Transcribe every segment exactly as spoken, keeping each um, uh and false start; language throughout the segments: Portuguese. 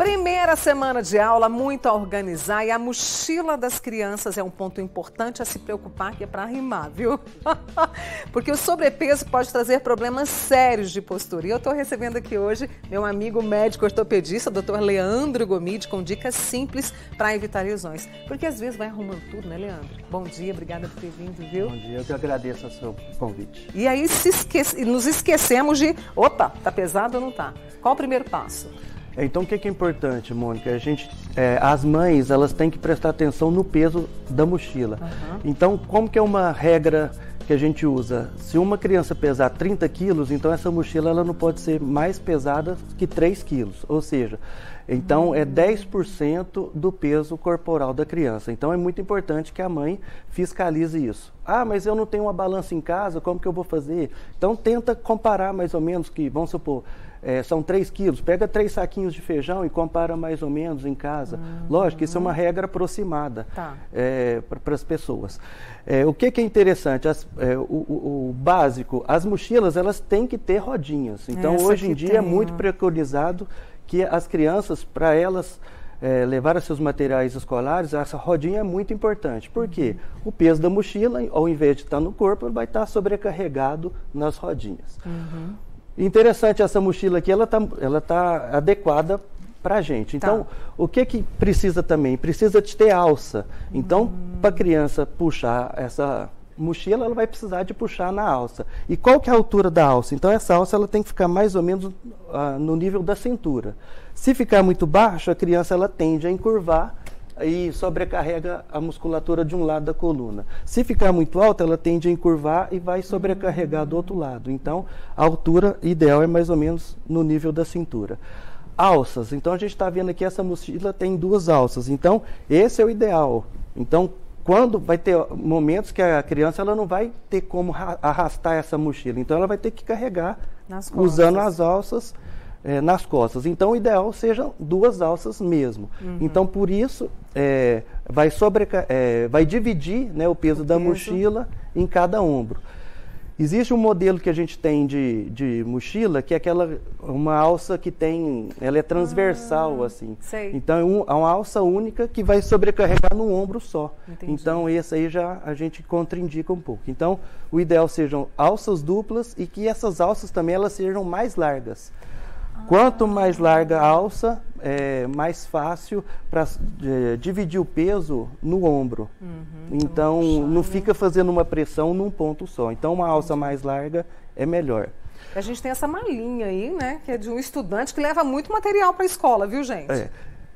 Primeira semana de aula, muito a organizar, e a mochila das crianças é um ponto importante a se preocupar, que é para arrimar, viu? Porque o sobrepeso pode trazer problemas sérios de postura. E eu estou recebendo aqui hoje meu amigo médico ortopedista, doutor Leandro Gomide, com dicas simples para evitar lesões. Porque às vezes vai arrumando tudo, né, Leandro? Bom dia, obrigada por ter vindo, viu? Bom dia, eu que agradeço o seu convite. E aí se esquece, nos esquecemos de, opa, tá pesado ou não tá? Qual o primeiro passo? Então, o que é importante, Mônica? A gente, é, as mães, elas têm que prestar atenção no peso da mochila. Uhum. Então, como que é uma regra que a gente usa? Se uma criança pesar trinta quilos, então essa mochila ela não pode ser mais pesada que três quilos. Ou seja, então uhum. é dez por cento do peso corporal da criança. Então, é muito importante que a mãe fiscalize isso. Ah, mas eu não tenho uma balança em casa, como que eu vou fazer? Então, tenta comparar mais ou menos que, vamos supor, É, são três quilos, pega três saquinhos de feijão e compara mais ou menos em casa. Uhum. Lógico, isso é uma regra aproximada tá. é, para as pessoas. É, o que, que é interessante? As, é, o, o, o básico, as mochilas elas têm que ter rodinhas. Então, Essa hoje em dia tem, é muito preconizado que as crianças, para elas é, levar seus materiais escolares, essa rodinha é muito importante. Por quê? Uhum. O peso da mochila, ao invés de estar no corpo, vai estar sobrecarregado nas rodinhas. Uhum. Interessante, essa mochila aqui, ela está ela tá adequada para a gente. Então, tá. o que que precisa também? Precisa de ter alça. Então, hum. para a criança puxar essa mochila, ela vai precisar de puxar na alça. E qual que é a altura da alça? Então, essa alça ela tem que ficar mais ou menos uh, no nível da cintura. Se ficar muito baixo, a criança ela tende a encurvar e sobrecarrega a musculatura de um lado da coluna. Se ficar muito alta, ela tende a encurvar e vai sobrecarregar do outro lado. Então, a altura ideal é mais ou menos no nível da cintura. Alças. Então, a gente está vendo aqui, essa mochila tem duas alças. Então, esse é o ideal. Então, quando vai ter momentos que a criança ela não vai ter como arrastar essa mochila. Então, ela vai ter que carregar usando as alças É, nas costas. Então, o ideal sejam duas alças mesmo. Uhum. Então, por isso, é, vai, sobreca é, vai dividir né, o peso o da peso. mochila em cada ombro. Existe um modelo que a gente tem de, de mochila, que é aquela, uma alça que tem, ela é transversal, ah, assim. Sei. Então, é, um, é uma alça única que vai sobrecarregar num ombro só. Entendi. Então, esse aí já a gente contraindica um pouco. Então, o ideal sejam alças duplas e que essas alças também elas sejam mais largas. Quanto mais larga a alça, é mais fácil para é, dividir o peso no ombro. Uhum, então, puxar, não fica fazendo uma pressão num ponto só. Então, uma alça mais larga é melhor. A gente tem essa malinha aí, né? Que é de um estudante que leva muito material para a escola, viu, gente? É.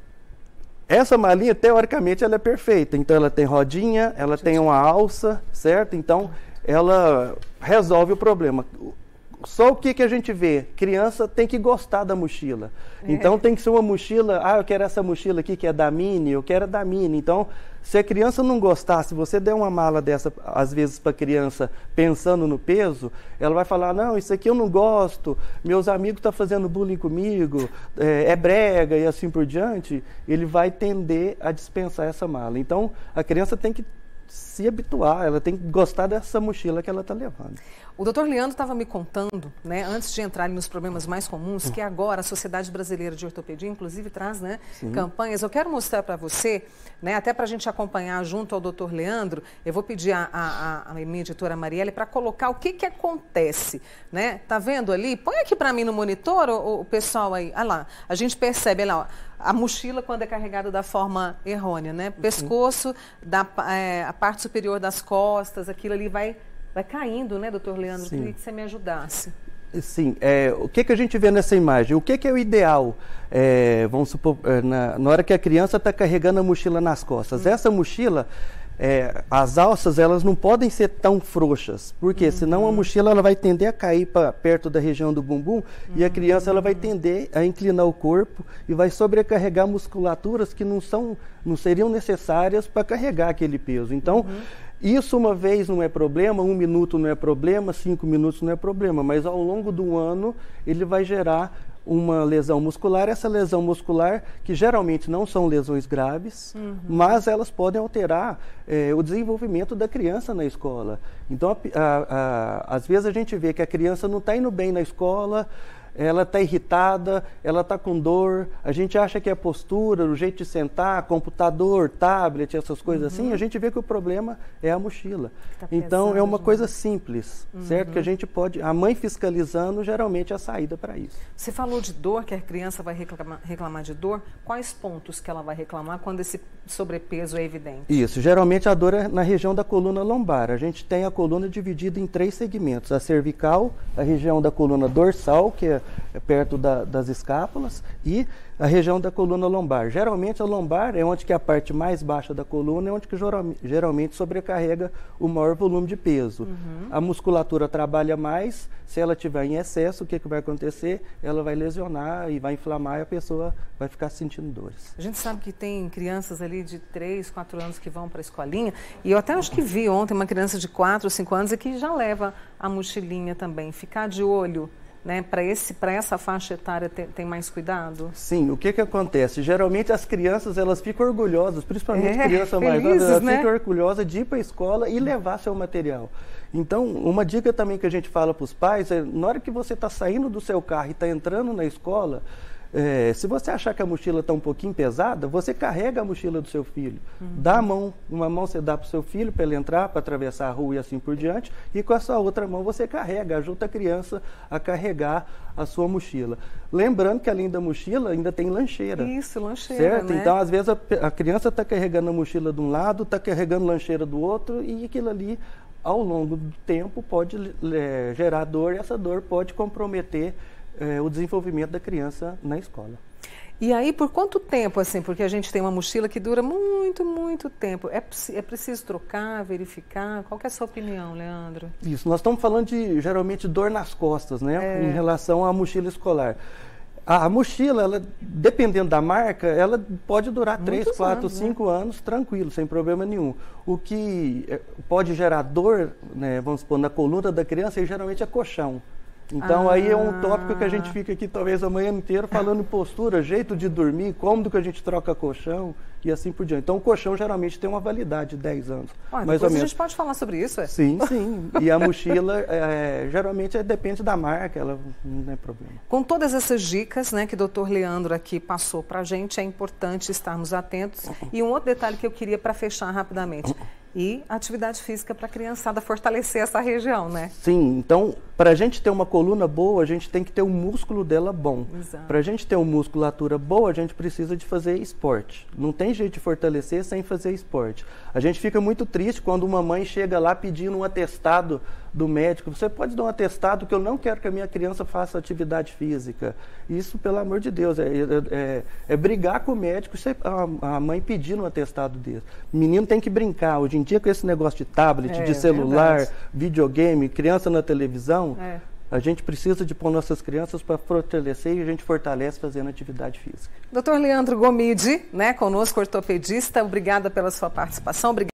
Essa malinha, teoricamente, ela é perfeita. Então, ela tem rodinha, ela gente. tem uma alça, certo? Então, ela resolve o problema. Só o que, que a gente vê? Criança tem que gostar da mochila. É. Então tem que ser uma mochila, ah, eu quero essa mochila aqui que é da Mini, eu quero a da Mini. Então, se a criança não gostar, se você der uma mala dessa, às vezes, para a criança pensando no peso, ela vai falar, não, isso aqui eu não gosto, meus amigos estão fazendo bullying comigo, é, é brega e assim por diante, ele vai tender a dispensar essa mala. Então, a criança tem que se habituar, ela tem que gostar dessa mochila que ela está levando. O doutor Leandro estava me contando, né, antes de entrar nos problemas mais comuns, que agora a Sociedade Brasileira de Ortopedia, inclusive, traz né, campanhas. Eu quero mostrar para você, né, até para a gente acompanhar junto ao doutor Leandro, eu vou pedir a, a, a minha editora Marielle para colocar o que, que acontece. Né? Tá vendo ali? Põe aqui para mim no monitor, o, o pessoal aí. Olha lá, a gente percebe, olha lá, ó, a mochila quando é carregada da forma errônea, né? Pescoço, da, é, a parte superior das costas, aquilo ali vai... Vai caindo, né, doutor Leandro? Sim. Queria que você me ajudasse. Sim. É, o que, que a gente vê nessa imagem? O que, que é o ideal? É, vamos supor, na, na hora que a criança está carregando a mochila nas costas. Hum. Essa mochila, é, as alças, elas não podem ser tão frouxas. Porque hum. senão a mochila ela vai tender a cair para perto da região do bumbum hum. e a criança ela vai tender a inclinar o corpo e vai sobrecarregar musculaturas que não, são, não seriam necessárias para carregar aquele peso. Então, uhum. isso uma vez não é problema, um minuto não é problema, cinco minutos não é problema, mas ao longo do ano ele vai gerar uma lesão muscular. Essa lesão muscular, que geralmente não são lesões graves, uhum. mas elas podem alterar é, o desenvolvimento da criança na escola. Então, a, a, a, às vezes a gente vê que a criança não está indo bem na escola, ela está irritada, ela está com dor, a gente acha que é a postura, o jeito de sentar, computador, tablet, essas coisas uhum. assim, a gente vê que o problema é a mochila. Tá então pesado, é uma gente. coisa simples, uhum. certo? Que a gente pode, a mãe fiscalizando, geralmente é a saída para isso. Você falou de dor, que a criança vai reclamar, reclamar de dor, quais pontos que ela vai reclamar quando esse sobrepeso é evidente? Isso, geralmente a dor é na região da coluna lombar. A gente tem a coluna dividida em três segmentos, a cervical, a região da coluna dorsal, que é, é perto da, das escápulas, e a região da coluna lombar. Geralmente a lombar é onde que é a parte mais baixa da coluna, é onde que geralmente sobrecarrega o maior volume de peso. Uhum. A musculatura trabalha mais, se ela tiver em excesso, o que, que vai acontecer? Ela vai lesionar e vai inflamar e a pessoa vai ficar sentindo dores. A gente sabe que tem crianças ali de três, quatro anos que vão para a escolinha, e eu até acho que vi ontem uma criança de quatro, cinco anos e que já leva a mochilinha também. Ficar de olho, né, para esse, para essa faixa etária tem, tem mais cuidado? Sim, o que que acontece? Geralmente as crianças, elas ficam orgulhosas, principalmente é, criança mais felizes, nova, elas né? ficam orgulhosas de ir para a escola e levar seu material. Então, uma dica também que a gente fala para os pais é, na hora que você está saindo do seu carro e está entrando na escola, É, se você achar que a mochila está um pouquinho pesada, você carrega a mochila do seu filho. Uhum. Dá a mão, uma mão você dá para o seu filho para ele entrar, para atravessar a rua e assim por diante, e com a sua outra mão você carrega, ajuda a criança a carregar a sua mochila. Lembrando que além da mochila ainda tem lancheira. Isso, lancheira, certo? né? Então, às vezes a, a criança está carregando a mochila de um lado, está carregando lancheira do outro, e aquilo ali, ao longo do tempo, pode é, gerar dor, e essa dor pode comprometer É, o desenvolvimento da criança na escola. E aí, por quanto tempo, assim, porque a gente tem uma mochila que dura muito, muito tempo, é, é preciso trocar, verificar? Qual que é a sua opinião, Leandro? Isso, nós estamos falando de, geralmente, dor nas costas, né, é. em relação à mochila escolar. A, a mochila, ela, dependendo da marca, ela pode durar três, quatro, cinco anos, tranquilo, sem problema nenhum. O que pode gerar dor, né, vamos supor, na coluna da criança, é geralmente é colchão. Então, ah. aí é um tópico que a gente fica aqui talvez a manhã inteira falando postura, jeito de dormir, como que a gente troca colchão e assim por diante. Então, o colchão geralmente tem uma validade de dez anos. Ué, mais ou menos. A gente pode falar sobre isso, é? Sim, sim. E a mochila, é, geralmente, é, depende da marca, ela não é problema. Com todas essas dicas, né, que o doutor Leandro aqui passou para a gente, é importante estarmos atentos. E um outro detalhe que eu queria para fechar rapidamente. E atividade física para a criançada fortalecer essa região, né? Sim, então, para a gente ter uma coluna boa, a gente tem que ter o músculo dela bom. Para a gente ter uma musculatura boa, a gente precisa de fazer esporte. Não tem jeito de fortalecer sem fazer esporte. A gente fica muito triste quando uma mãe chega lá pedindo um atestado do médico. Você pode dar um atestado que eu não quero que a minha criança faça atividade física. Isso, pelo amor de Deus, é, é, é brigar com o médico, a, a mãe pedindo um atestado desse. O menino tem que brincar. Hoje em dia, com esse negócio de tablet, é, de celular, verdade. videogame, criança na televisão, é. a gente precisa de pôr nossas crianças para fortalecer e a gente fortalece fazendo atividade física. doutor Leandro Gomide, né, conosco, ortopedista, obrigada pela sua participação. Obrigada.